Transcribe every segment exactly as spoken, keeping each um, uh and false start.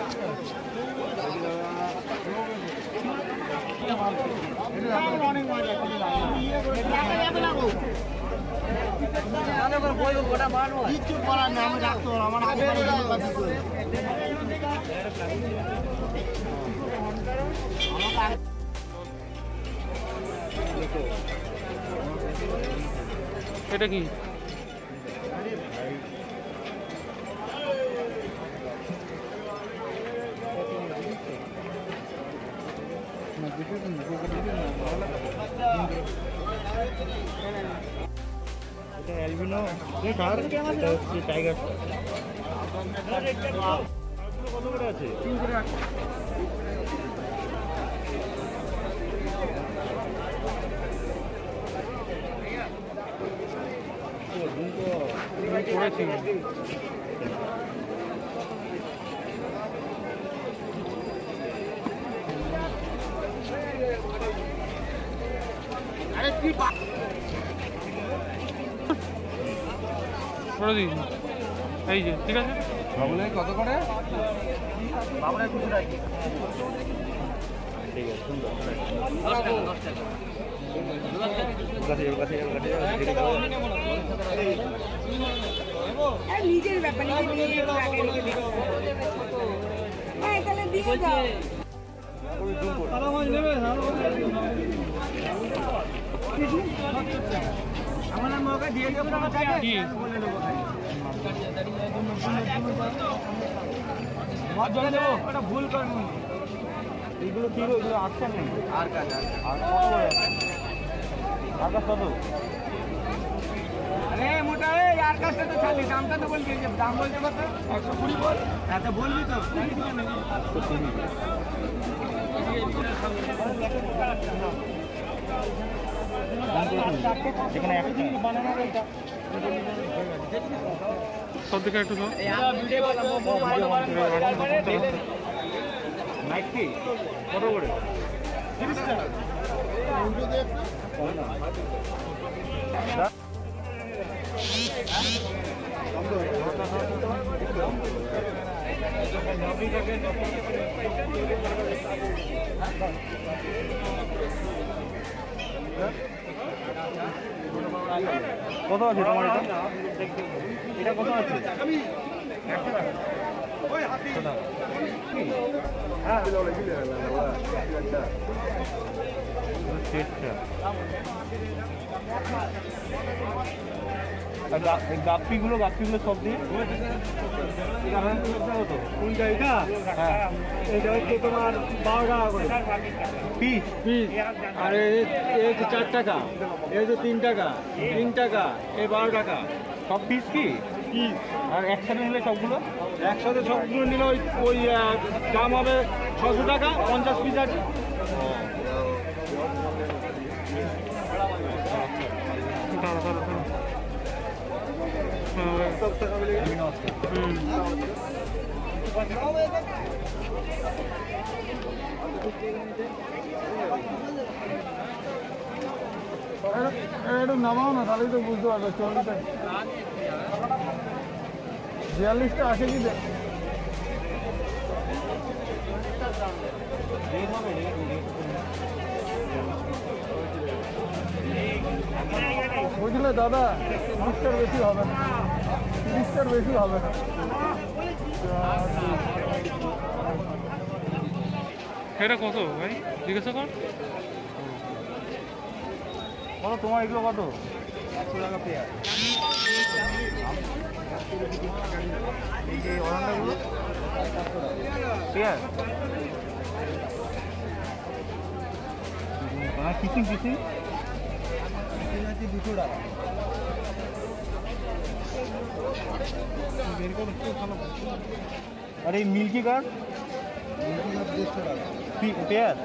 কিচ্ছু করার নেই, আমি রাখতে পারবো আমার এটা কি অ্যালবিনো টাইগার কত করে আছে? করেছি করে দিন এই যে ঠিক আছে বাবুলে কত করে? বাবুলে খুশি রাখি ঠিক আছে সুন্দর নিজের ব্যাপার দিয়ে দাও আমার মৌকা দিয়ে দেবো ওটা ভুল করবো এইগুলো কি এগুলো আসছে নেই আর কাজ আর আর কাজ কত? আরে মোটা আর কাজটা তো ছাড়লি দামটা তো বলবি দাম বলতে পারতো একশো কুড়ি বল এত বলবি তো এখানে একটা সব দিকে একটু নাইকি কত করে? তিরিশ টাকা কত আছে তোমার এটা? এটা কত আছে? গাপ্পিগুলো গাপ্পিগুলো সব দিয়ে কোনটা এটা? হ্যাঁ এটা হচ্ছে তোমার বারো টাকা করে পিস পিস আর এই হচ্ছে চার টাকা, এই হচ্ছে তিন টাকা, তিন টাকা, এই বারো টাকা সব পিস কি পিস। আর একসাথে নিলে সবগুলো একসাথে সবগুলো নিলে ওই ওই দাম হবে ছশো টাকা, পঞ্চাশ পিস আছে। একটু নামাও না, তাহলেই তো বুঝতে পারবে। চল্লিশটা বিয়াল্লিশটা আসে কি বুঝলে দাদা, তিরিশটার বেশি হবে না, তিরিশটার বেশি হবে না। এটা কত ভাই জিজ্ঞাসা কর? কত তোমার এগুলো কত? একশো টাকা পেয়ার। এই যে অরণ্যগুলো পেয়ার কিসিং কিসিং আছে দুশো টাকা। আর এই মিল্কি গার্ড মিল্কি গার্ড দেড়শো টাকা পেয়ার।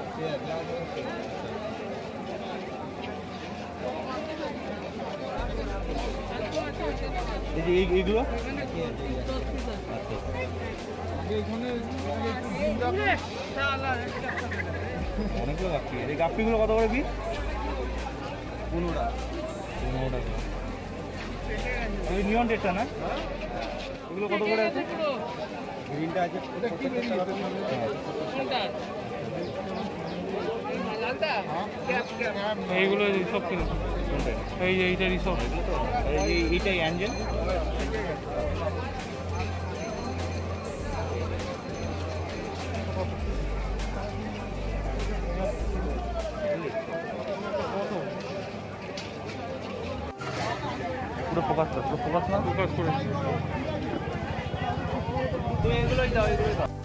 এই যে এইগুলো অনেকগুলো গাপ্পি। এই গাপ্পিগুলো কত করে পিস? পনেরো টাকা। পনেরো টাকা ওই নিয়ন রেটটা না এগুলো কত করে আছে গ্রিনটা আছে এইগুলো সব কিনে এই যে এইটারই সব এইটাই অ্যাঞ্জেল পুরো ফোকাস পুরো ফোকাস না ফোকাস করেছি তুমি এগুলোই দাও এগুলোই দাও